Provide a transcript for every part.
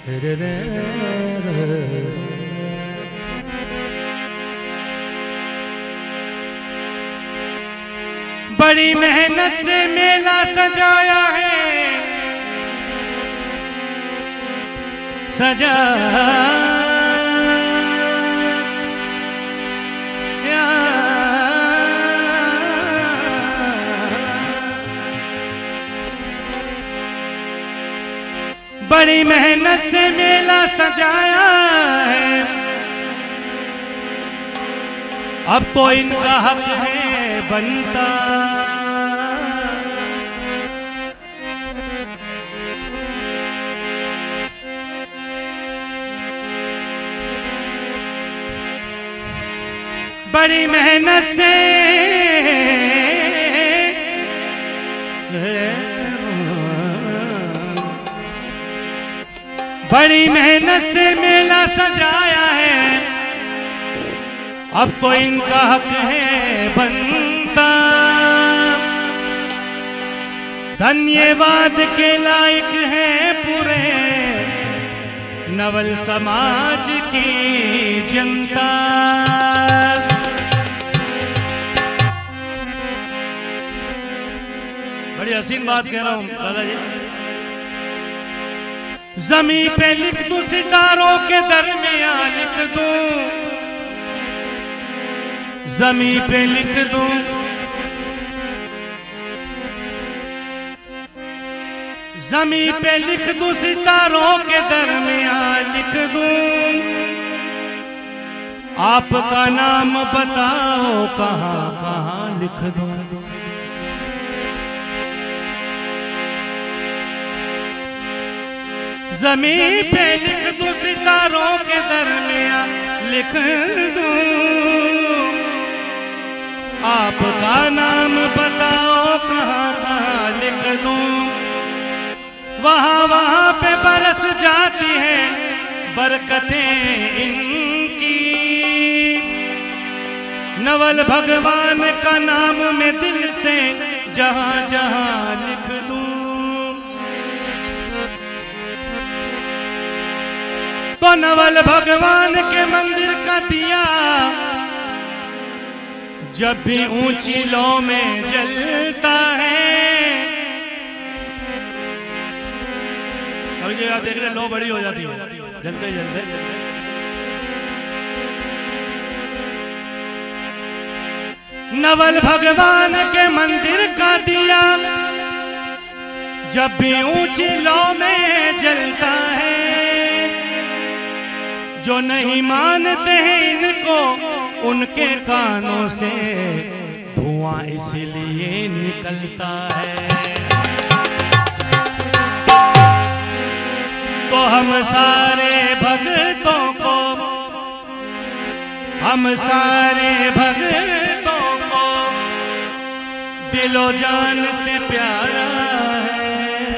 बड़ी मेहनत से मेला सजाया है, बड़ी मेहनत से मेला सजाया है। अब तो इनका हक है बनता, बड़ी मेहनत से बड़ी मेहनत से मेला सजाया है। अब तो इनका हक है बनता, धन्यवाद के लायक है पूरे नवल समाज की जनता। बड़ी हसीन बात कह रहा हूं दादाजी। ज़मीं पे लिख दूं सितारों के दरमियान लिख दूं, ज़मीं पे लिख दूं, ज़मीं पे लिख दूं सितारों के दरमियान लिख दूं। आपका नाम बताओ कहां कहां लिख दूं। ज़मीं पे लिख दूं सितारों के दरमियान लिख दूं। आपका नाम बताओ कहां कहां लिख दूं। वहां वहां पे बरस जाती है बरकतें इनकी। नवल भगवान का नाम मैं दिल से जहां जहां लिख दूं। तो नवल भगवान के मंदिर का दिया जब भी ऊंची लौ में जलता है। अभी जो आप देख रहे हैं लौ बड़ी हो जाती है जलते जलते। नवल भगवान के मंदिर का दिया जब भी ऊंची लौ में जलता है। जो नहीं मानते हैं इनको उनके कानों से धुआं इसलिए निकलता है। तो हम सारे भक्तों को, हम सारे भक्तों को दिलो जान से प्यारा है।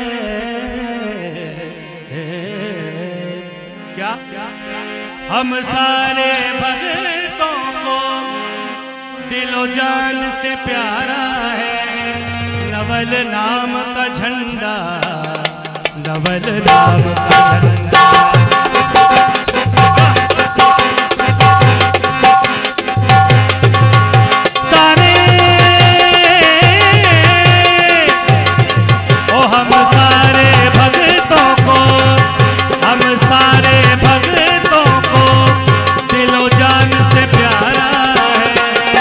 क्या हम सारे भक्तों को दिलो जान से प्यारा है। नवल नाम का झंडा, नवल नाम का झंडा। सारे ओ हम सारे भक्तों को, हम सारे भक्तों को दिलो जान से प्यारा है।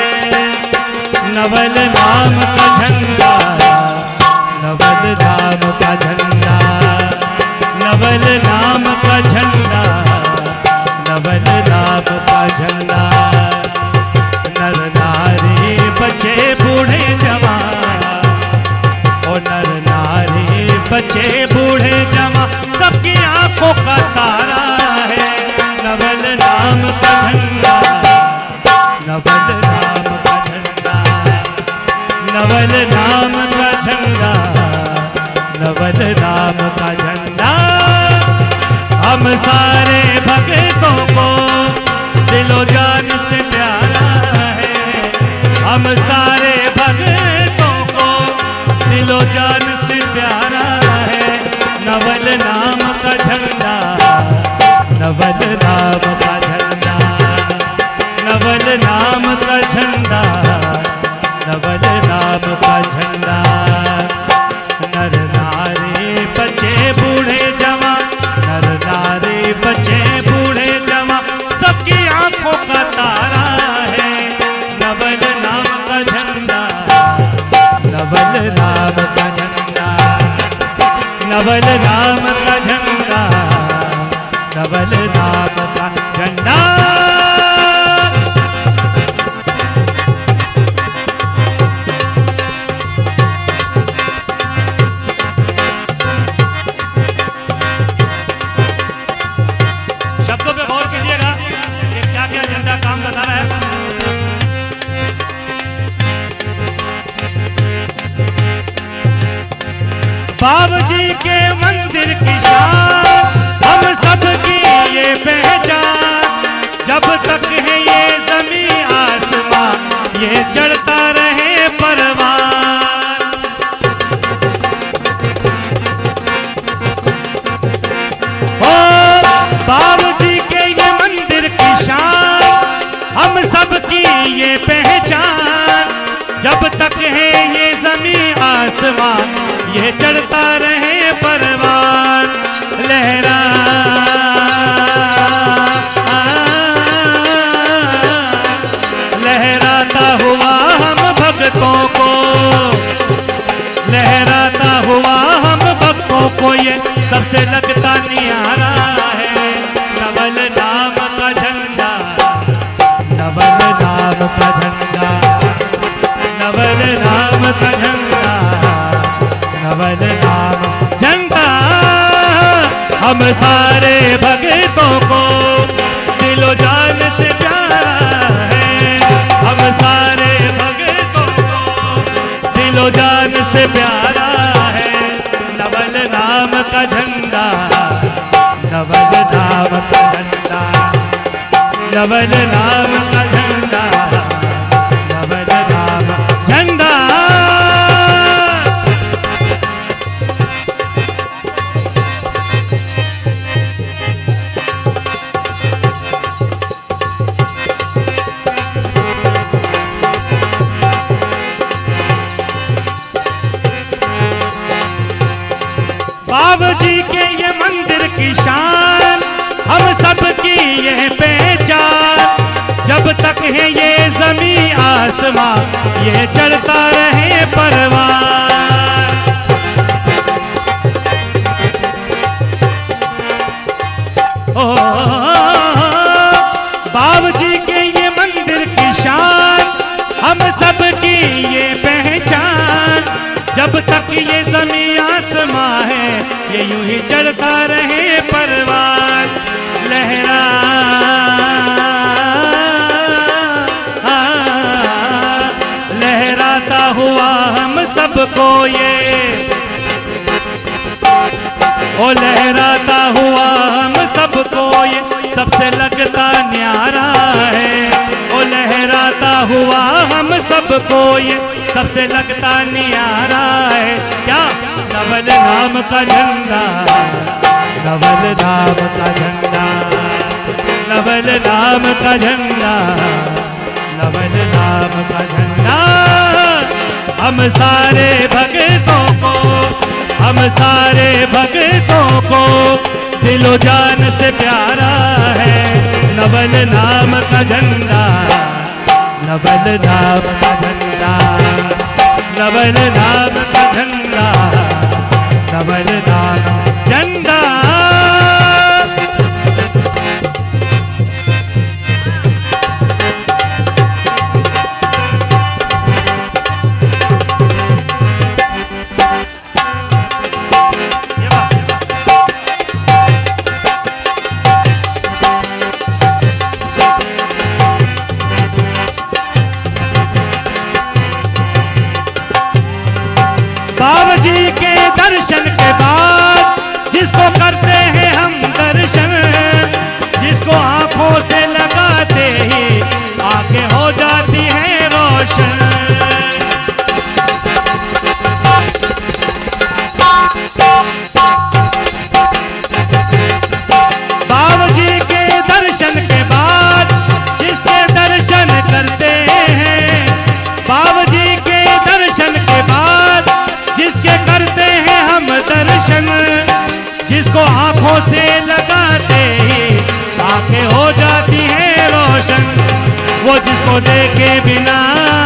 नवल नाम का झंडा, नवल नाम का झंडा, नवल नाम का झंडा, नवल नाम का झंडा। नर नारी बचे बूढ़े जवान, और नर नारी बचे बूढ़े जवान सबकी आंखों का तारा है। नवल नाम का झंडा, नवल नाम का झंडा, नवल नाम का झंडा, नवल नाम का झंडा। हम सारे भक्तों को दिलो जान से प्यारा है। हम सारे भक्तों को दिलो जान से प्यारा है। नवल नाम का झंडा, नवल नाम का झंडा, नवल नाम का झंडा, नवल नाम का झंडा। नर नारी बचे बूढ़े जवान, नर नारी बचे बूढ़े जवान, सबकी आंखों का तारा है नवल नाम का झंडा, नवल नाम का झंडा, नवल नाम का झंडा, नवल नाम का झंडा। शब्दों पे गौर कीजिएगा कि क्या क्या झंडा काम बता रहा है। बाबूजी के मंदिर की शान, हम सबकी ये पहचान, जब तक है ये जमीन आसमां, ये चढ़ता रहे परवान। ओ बाबूजी के ये मंदिर की शान, हम सबकी ये पहचान, जब तक है ये जमीन आसमां, ये चढ़ता रहे परवान। लहरा लहराता हुआ हम भक्तों को, लहराता हुआ हम भक्तों को, ये सबसे लगता नियारा है नवल नाम का झंडा, नवल नाम का झंडा, नवल नाम का झंडा, नवल नाम झंडा। हम सारे भक्तों को दिलो जान से प्यारा है, हम सारे भक्तों को दिलो जान से प्यारा है नवल नाम का झंडा, नवल नाम का झंडा, नवल नाम का झंडा, नवल नाम झंडा। बाबूजी के ये मंदिर की शान, हम सबकी यह पहचान, जब तक है ये जमीन आसमां, ये चढ़ता रहे परवान। ओ बाबूजी के ये मंदिर की शान, हम सबकी ये पहचान, जब तक ये जमीन आसमां है, ये यूं ही चढ़ता रहे परवान। लहरा लहराता हुआ हम सबको ये, ओ लहराता हुआ हम सबको ये सबसे लगता न्यारा है, ओ लहराता हुआ हम सबको ये सबसे लगता न्यारा है। क्या नवल नाम का झंडा, नवल नाम का झंडा, नवल नाम का झंडा, नवल नाम का झंडा। हम सारे भक्तों को, हम सारे भक्तों को दिलो जान से प्यारा है नवल नाम का झंडा, नवल नाम का झंडा, नवल नाम का झंडा, नवल नाम झंडा। बाबूजी के दर्शन के बाद जिसको करते हैं हम दर्शन, जिसको आंखों से लगाते ही आंखें हो जाती हैं रोशन। बाबूजी लगाते ही आंखें हो जाती हैं रोशन। वो जिसको देखे बिना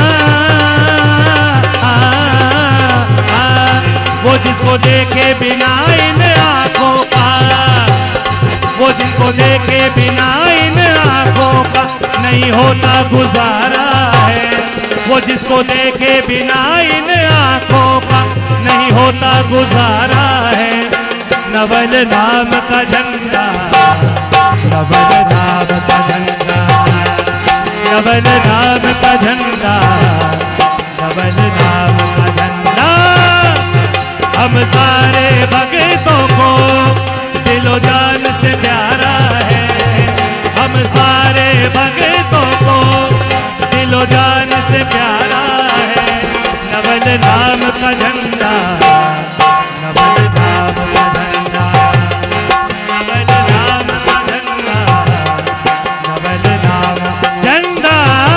वो जिसको देखे बिना इन आंखों का, वो जिनको देखे बिना इन आंखों का नहीं होता गुजारा है। वो जिसको देखे बिना इन आंखों का नहीं होता गुजारा है। नवल नाम का झंडा, नवल नाम का झंडा, नवल नाम का झंडा, नवल नाम का झंडा। हम सारे भक्तों को दिलो जान से प्यारा है। हम सारे भक्तों को दिलो जान से प्यारा है। नवल नाम का झंडा, नवल नाम का झंडा, नवल नाम का झंडा, नवल नाम का झंडा।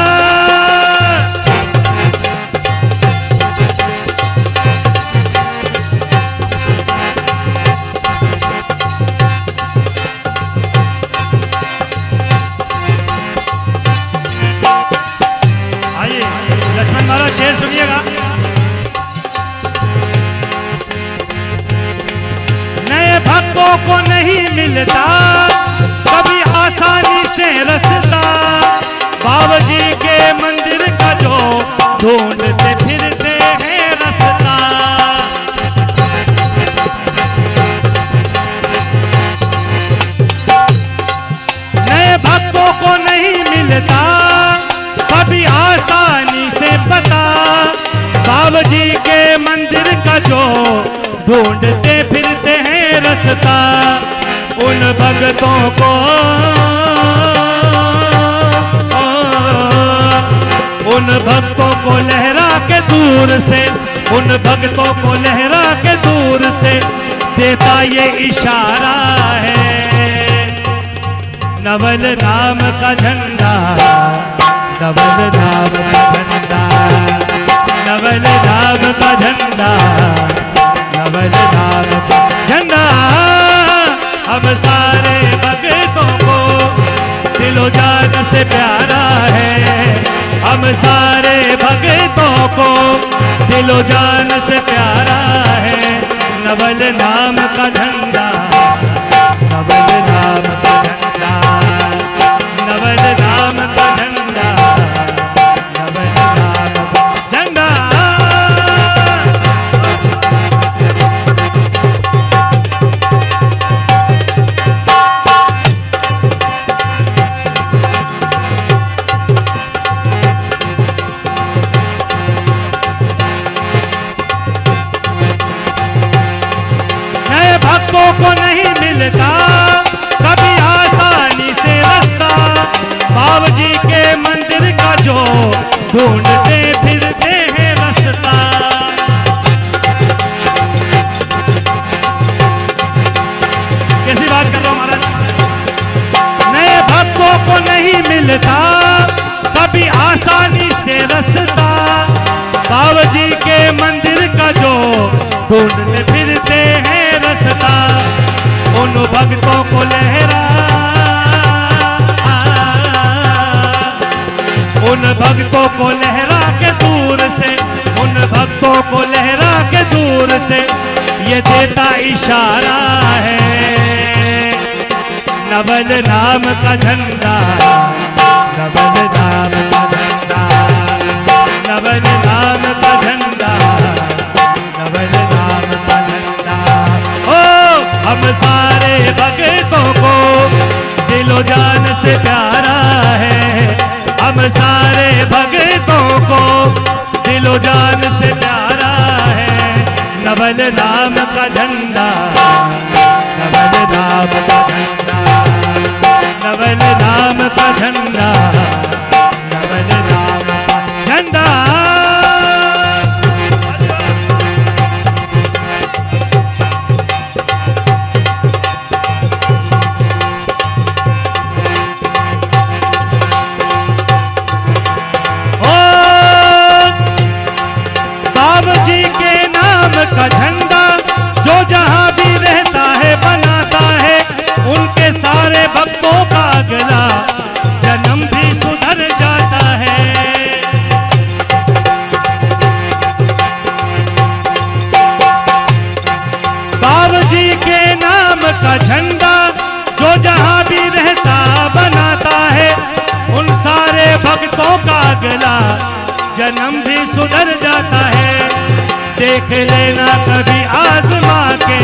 लक्ष्मण महाराज शेर सुनिएगा। नए भक्तों को नहीं मिलता कभी आसानी से रास्ता, बाबा जी के मंदिर का जो ढूंढते फिरते हैं रास्ता। नए भक्तों को नहीं मिलता कभी आसानी से पता, बाबा जी के मंदिर का जो ढूंढते फिरते हैं रास्ता। उन भक्तों को उन भक्तों को लहरा के दूर से, उन भक्तों को लहरा के दूर से देता ये इशारा है। नवल नाम का झंडा, नवल नाम का झंडा, नवल नाम का झंडा, नवल नाम का झंडा। हम सारे भक्तों को दिलो जान से प्यारा है। हम सारे भक्तों को दिलो जान से प्यारा है। नवल नाम का झंडा, नवल नाम का झंडा, नवल नाम का झंडा, नवल नाम का झंडा। नए भक्तों को नहीं मिलता कभी आसानी से रास्ता, बाबा जी के मंदिर का जो ढूंढते फिरते हैं रास्ता। कैसी बात कर रहा हूं महाराज। नए भक्तों को नहीं मिलता कभी आसानी से रास्ता, बाबा जी के मंदिर का जो ढूंढते फिरते हैं रास्ता। उन भक्तों को लहरा, उन भक्तों को लहरा के दूर से, उन भक्तों को लहरा के दूर से ये देता इशारा है। नवल नाम का झंडा, नवल नाम का झंडा, नवल नाम का झंडा, नवल नाम का झंडा। ओ हम सारे भक्तों को दिलो जान से प्यारा है। हम सारे भक्तों को दिलो जान से प्यारा है। नवल नाम का झंडा, नवल नाम का झंडा, नवल नाम का झंडा, नवल नाम का झंडा। का झंडा जो जहां भी रहता है बनाता है भक्तों का अगला जन्म भी सुधर जाता है। देख लेना कभी आजमा के,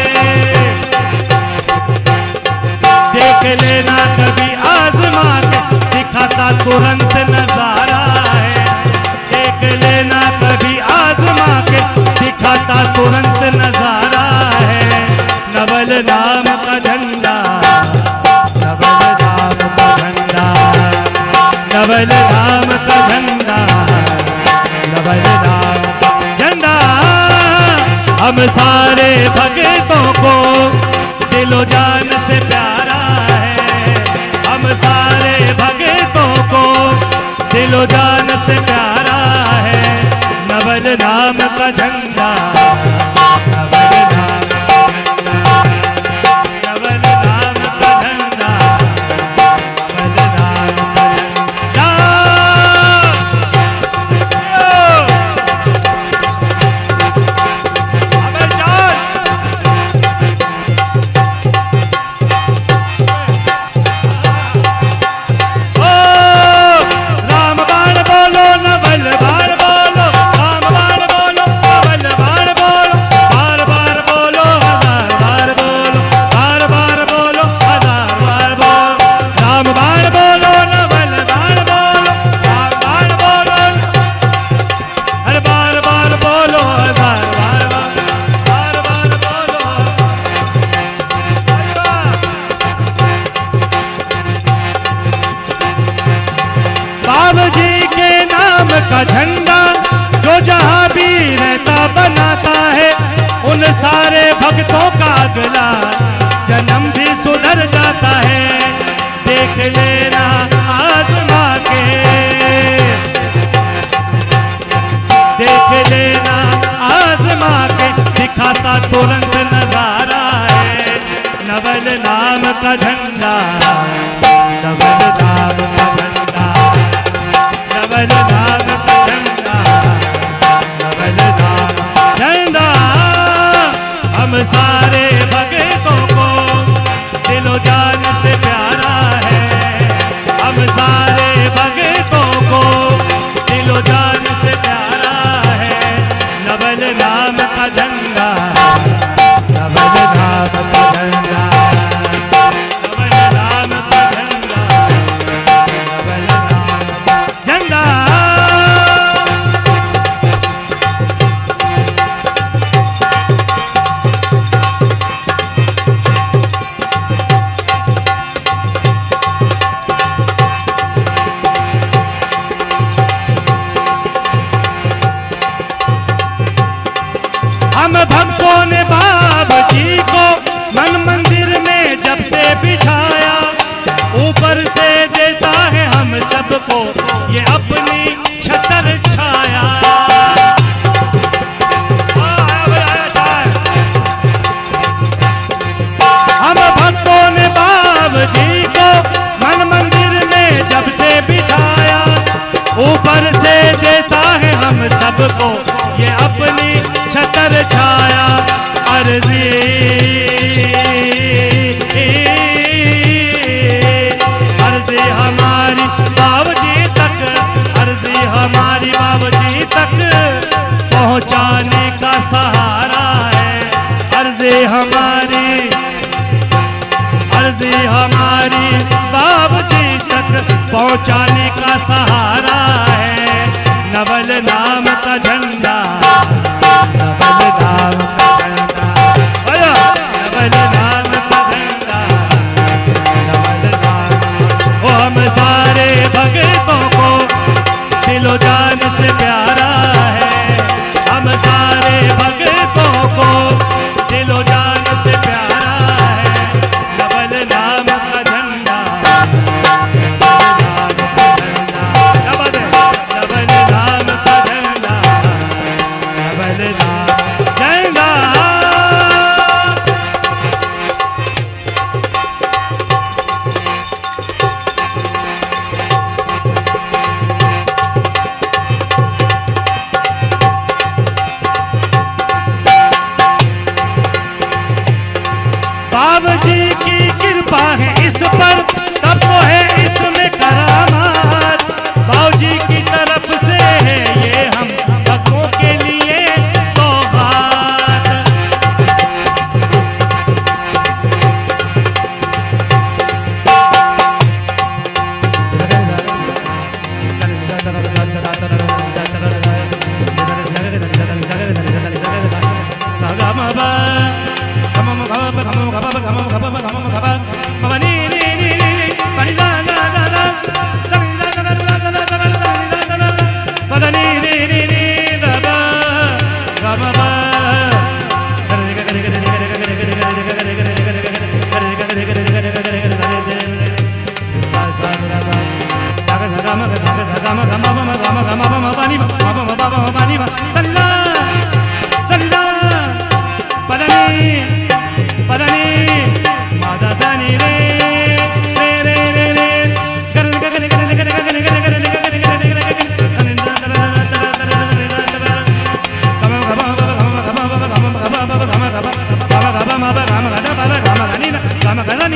देख लेना कभी आजमा के, दिखाता तुरंत नजारा है। देख लेना कभी आजमा के, दिखाता तुरंत नजारा है। नवल नाम का झंडा, नवल नाम का झंडा, नवल नाम का झंडा, नवल नाम का झंडा। हम सारे भक्तों को दिलो जान से प्यारा है। हम सारे भक्तों को दिलो जान से प्यारा है। नवल नाम का झंडा, नवल नाम का झंडा, नवल नाम का झंडा, नवल नाम का झंडा। का झंडा जो जहां भी रहता बनाता है, उन सारे भक्तों का अगला जन्म भी सुधर जाता है। देख लेना आजमा के, देख लेना आजमा के, दिखाता तुरंत नजारा है। नवल नाम का झंडा, नवल नाम का झंडा, नवल नाम का झंडा, नवल नाम झंडा। हम सारे भक्तों को दिलो जान से प्यारा है। हम सारे भक्तों को दिलो जान से प्यारा है। नवल नाम का झंडा, नवल नाम का झंडा, नवल नाम का झंडा, नवल नाम का झंडा। हम भक्तों ने बाबा जी को मन मंदिर में जब से बिठाया, ऊपर से देता है हम सबको ये अपनी छतर छाया। हम भक्तों ने बाबा जी को मन मंदिर में जब से बिठाया, ऊपर से देता है हम सबको ये अपनी छतर छाया। अर्जी अर्जी हमारी बाबूजी तक, अर्जी हमारी बाबूजी तक पहुंचाने का सहारा है। अर्जी हमारी, अर्जी हमारी बाबूजी तक पहुंचाने का सहारा है। नवल नाम का झंडा, नवल नाम का झंडा, नवल नाम का झंडा, नवल नाम। ओ हम सारे भक्तों को दिलो जान से प्यारा है। हम सारे भक्तों को दिलो जान से प्यारा है। नवल नाम का झंडा, नवल नाम का झंडा, नवल नाम का झंडा, नवल नाम झंडा। बाबा जी की कृपा है इस पर, तब तो है इसमें करामात।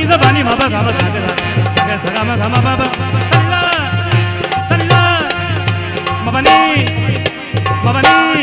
सा पानी मा पा गा मा सा गा सा गा मा गा मा पा पा सा नी सा मा पा नी मा पा नी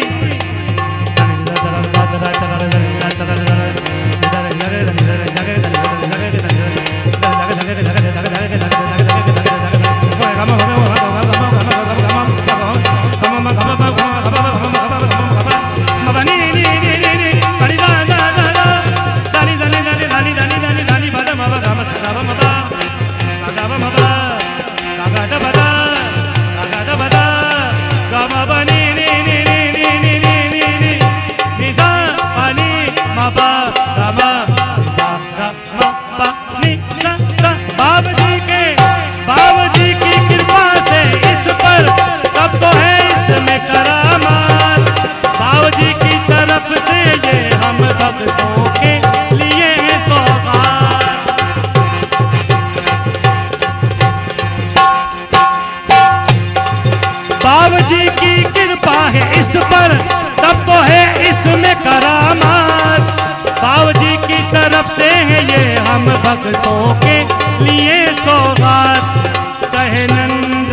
भक्तों के लिए सौगात कहे नंद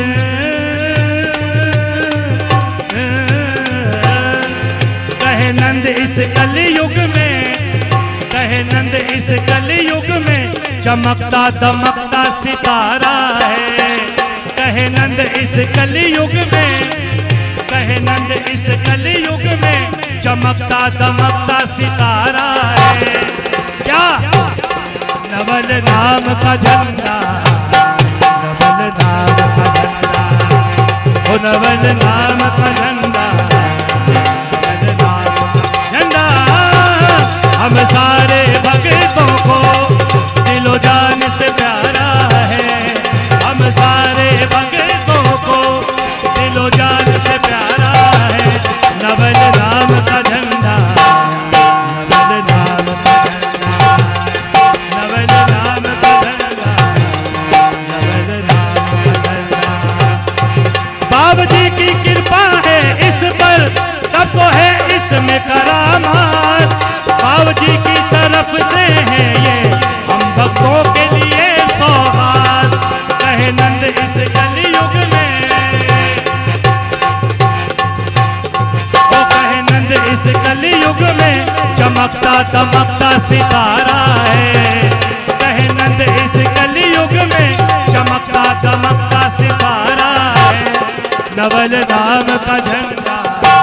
इस कलयुग में कहे नंद इस कलयुग में चमकता दमकता सितारा है कहे नंद इस कलयुग में कहे नंद इस कलयुग में चमकता दमकता सितारा है क्या नवल नाम का झंडा नवल नाम का झंडा ओ नवल नाम का झंडा नवल नाम का झंडा हम सारे भक्तों को दिलो जान से प्यारा है हम सारे भक्तों को दिलो जान से प्यारा है नवल नाम का झंडा तो है इसमें करामात बाबा जी की तरफ से है ये हम भक्तों के लिए सौगात कहे नंद इस कलयुग में ओ कहे नंद इस कलयुग में चमकता दमकता सितारा है कहे नंद इस कलयुग में चमकता दमकता सितारा है नवल नाम का झंडा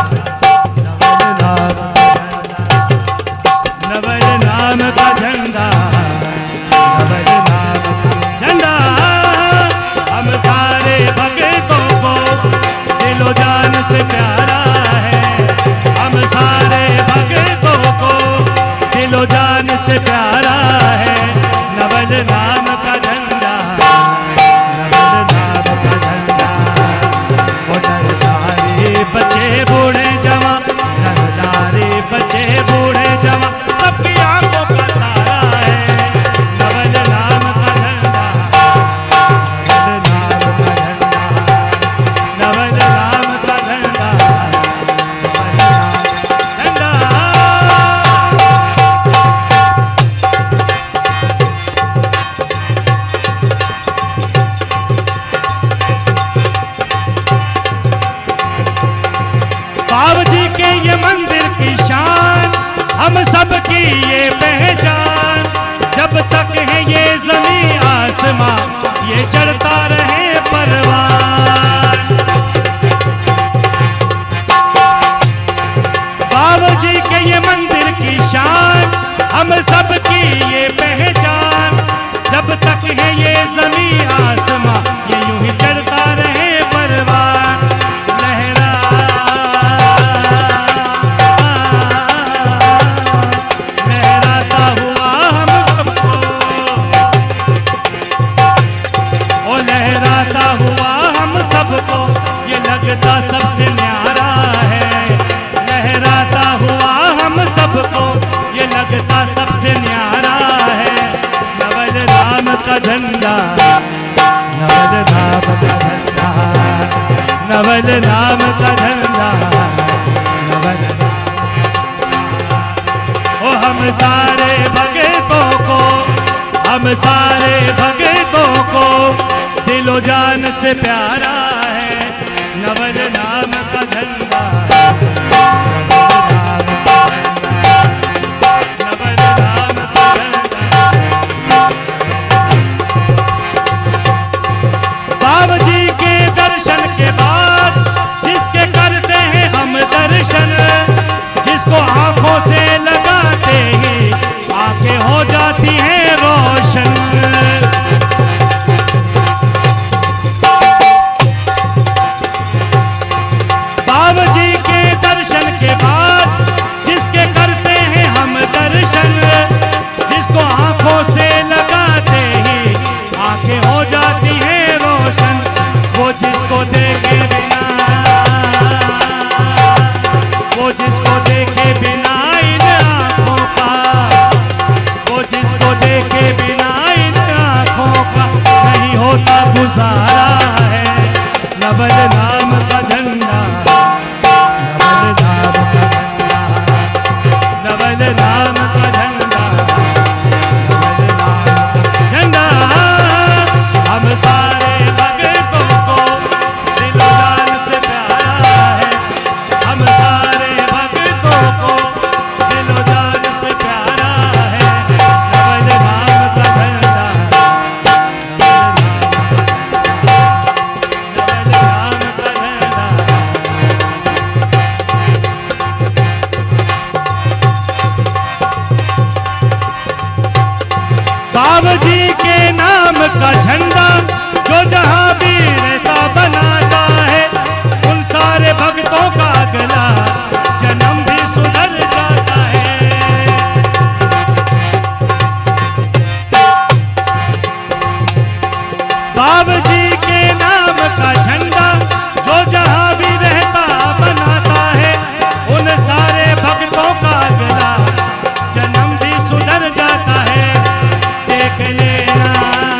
नवल नाम का झंडा नवल नाम का झंडा हम सारे भक्तों को दिलो जान से प्यारा है हम सारे भक्तों को दिलो जान से प्यारा है नवल नाम का झंडा नवल नाम का झंडा ओ नर नारी बच्चे बूढ़े जवान नर नारी बच्चे बूढ़े जवान सबकी आंखों का तारा है नवल नाम का झंडा नवल नाम का झंडा नवल नाम का झंडा नवल बाबा जी के ये मंदिर की शान हम सबकी ये पहचान जब तक है ये ज़मीं आसमां ये चढ़ता रहे परवान बाबा जी के ये मंदिर की शान हम सबकी ये पहचान जब तक है ये ज़मीं आसमां ये यूं ही चढ़ता रहे परवान लगता सबसे न्यारा है लहराता हुआ हम सबको ये लगता सबसे न्यारा है नवल नाम का झंडा नवल नाम का झंडा नवल नाम का झंडा नवल ओ हम सारे भक्तों को हम सारे भक्तों को दिलो जान से प्यारा है, नवल नाम का झंडा, नवल नाम का झंडा। बाबा जी के दर्शन के बाद जिसके करते हैं हम दर्शन, जिसको आंखों से लगाते ही आंखें हो जाती हैं रोशन। बाबा जी के दर्शन के बाद जिसके करते हैं हम दर्शन, जिसको आंखों से लगाते ही आंखें हो जाती हैं रोशन। वो जिसको देखे बिना, वो जिसको देखे बिना इन आंखों का, वो जिसको देखे बिना इन आंखों का नहीं होता गुजारा है, नवल नाम का झंडा, नवल नाम का झंडा, नवल नाम का झंडा, नवल नाम का झंडा। हम सारे भक्तों को दिलो जान से प्यारा है, हम सारे भक्तों को दिलो जान से प्यारा है, नवल नाम का झंडा, नवल नाम का झंडा। बाबा जी के नाम का झंडा जो जहां भी रहता बनाता है, उन सारे भक्तों का गला जन्म भी सुधर जाता है। बाबा जी के नाम का झंडा जो जहां भी रहता बनाता है, उन सारे भक्तों का गला जन्म भी सुधर जाता है। देख लेना,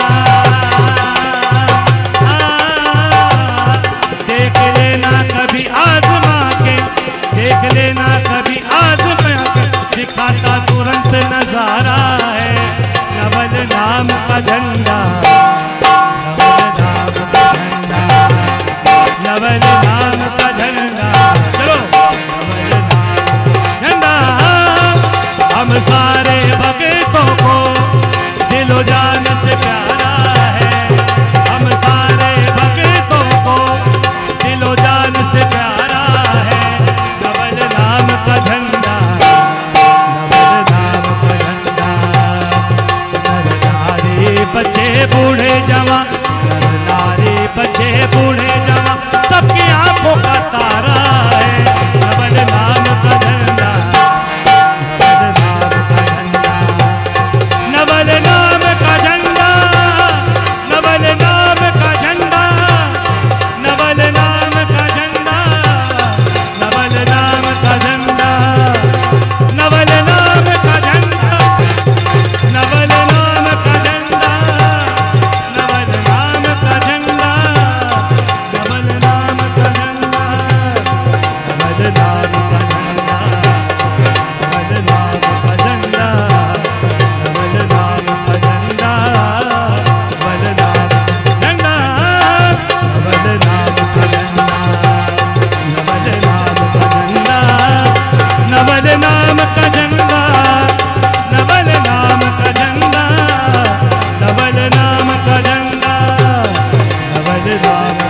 देख लेना कभी आजमा के, देख लेना कभी आजमा के, दिखाता तुरंत नजारा है, नवल नाम का झंडा, नवल नाम का झंडा, नवल नाम का झंडा। चलो नवल नाम का झंडा। हम सारे भक्तों को दिलो जान से प्यारा है, हम सारे भक्तों को दिलो जान से प्यारा है, नवल नाम का झंडा, नवल नाम का झंडा। नर नारी बच्चे बूढ़े जवान, नर नारी बच्चे बूढ़े जवान, सबकी आंखों का तारा है, नवल नाम का झंडा, नवल नाम का झंडा, नवल नाम का झंडा, नवल नाम का झंडा, नवल नाम का झंडा, नवल नाम का झंडा, नवल नाम का झंडा, नवल नाम का झंडा, नवल नाम का झंडा, नवल नाम का झंडा, नवल नाम का झंडा, नवल नाम का झंडा, नवल नाम का झंडा, नवल नाम झंडा, नवल नाम का झंडा, नवल नाम का झंडा, नवल नाम का झंडा, नवल नाम का झंडा, नवल नाम का झंडा, नवल नाम